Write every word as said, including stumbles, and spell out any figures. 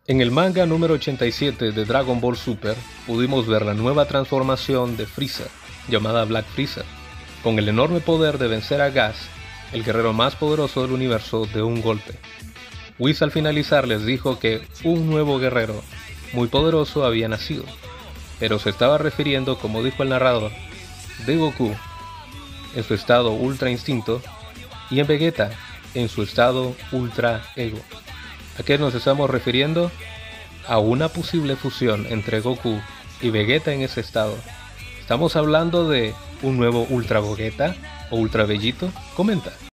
En el manga número ochenta y siete de Dragon Ball Super, pudimos ver la nueva transformación de Freezer, llamada Black Freezer, con el enorme poder de vencer a Gas, el guerrero más poderoso del universo, de un golpe. Whis al finalizar les dijo que un nuevo guerrero, muy poderoso, había nacido, pero se estaba refiriendo, como dijo el narrador, de Goku, en su estado Ultra Instinto, y en Vegeta, en su estado Ultra Ego. ¿A qué nos estamos refiriendo? A una posible fusión entre Goku y Vegeta en ese estado. ¿Estamos hablando de un nuevo Ultra Vegeta o Ultra Bellito? Comenta.